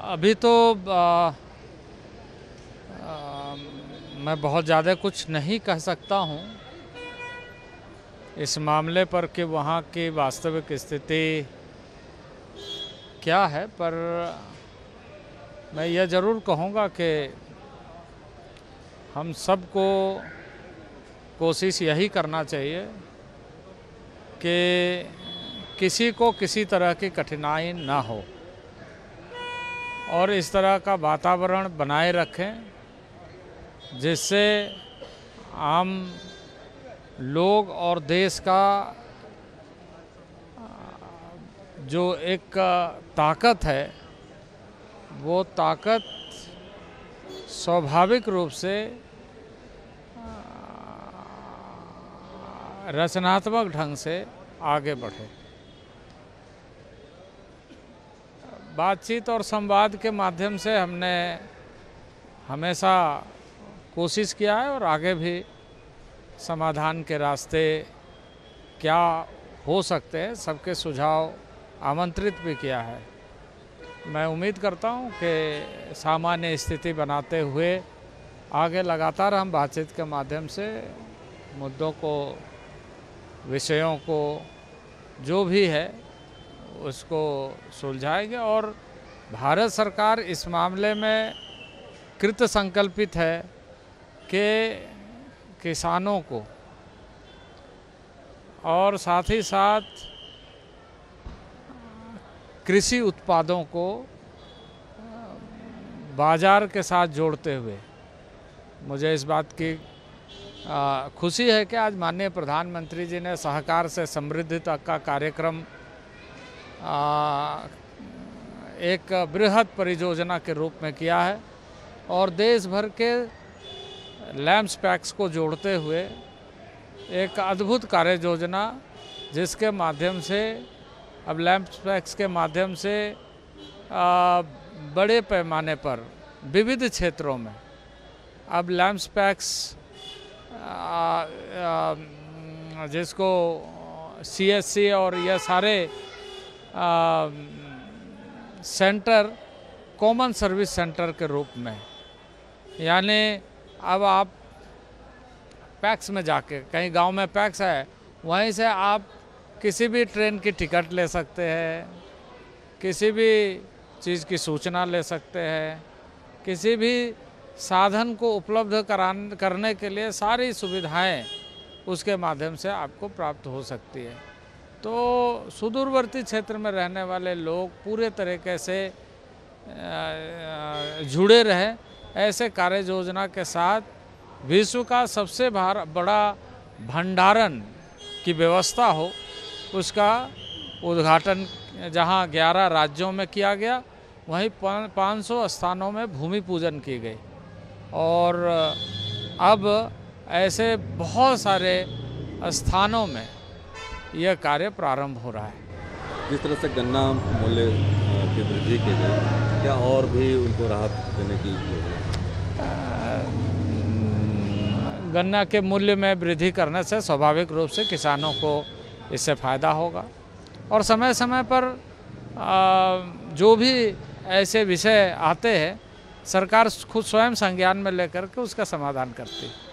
अभी तो मैं बहुत ज़्यादा कुछ नहीं कह सकता हूँ इस मामले पर कि वहाँ की वास्तविक स्थिति क्या है, पर मैं यह ज़रूर कहूँगा कि हम सबको कोशिश यही करना चाहिए कि किसी को किसी तरह की कठिनाई ना हो और इस तरह का वातावरण बनाए रखें जिससे आम लोग और देश का जो एक ताकत है वो ताकत स्वाभाविक रूप से रचनात्मक ढंग से आगे बढ़े। बातचीत और संवाद के माध्यम से हमने हमेशा कोशिश किया है और आगे भी समाधान के रास्ते क्या हो सकते हैं सबके सुझाव आमंत्रित भी किया है। मैं उम्मीद करता हूं कि सामान्य स्थिति बनाते हुए आगे लगातार हम बातचीत के माध्यम से मुद्दों को, विषयों को, जो भी है उसको सुलझाएंगे और भारत सरकार इस मामले में कृत संकल्पित है कि किसानों को और साथ ही साथ कृषि उत्पादों को बाजार के साथ जोड़ते हुए मुझे इस बात की खुशी है कि आज माननीय प्रधानमंत्री जी ने सहकार से समृद्धि तक का कार्यक्रम एक बृहद परियोजना के रूप में किया है और देश भर के लैंप्स पैक्स को जोड़ते हुए एक अद्भुत कार्य योजना जिसके माध्यम से अब लैंप्स पैक्स के माध्यम से बड़े पैमाने पर विविध क्षेत्रों में अब लैंप्स पैक्स जिसको CSC और यह सारे सेंटर कॉमन सर्विस सेंटर के रूप में, यानी अब आप पैक्स में जाके कहीं गांव में पैक्स है वहीं से आप किसी भी ट्रेन की टिकट ले सकते हैं, किसी भी चीज़ की सूचना ले सकते हैं, किसी भी साधन को उपलब्ध करने के लिए सारी सुविधाएं उसके माध्यम से आपको प्राप्त हो सकती है। तो सुदूरवर्ती क्षेत्र में रहने वाले लोग पूरे तरीके से जुड़े रहें, ऐसे कार्य योजना के साथ विश्व का सबसे बड़ा भंडारण की व्यवस्था हो, उसका उद्घाटन जहां 11 राज्यों में किया गया वहीं 500 स्थानों में भूमि पूजन की गई और अब ऐसे बहुत सारे स्थानों में यह कार्य प्रारंभ हो रहा है। जिस तरह से गन्ना मूल्य की वृद्धि की गई, क्या और भी उनको राहत देने की गन्ना के मूल्य में वृद्धि करने से स्वाभाविक रूप से किसानों को इससे फ़ायदा होगा और समय समय पर जो भी ऐसे विषय आते हैं सरकार खुद स्वयं संज्ञान में लेकर के उसका समाधान करती है।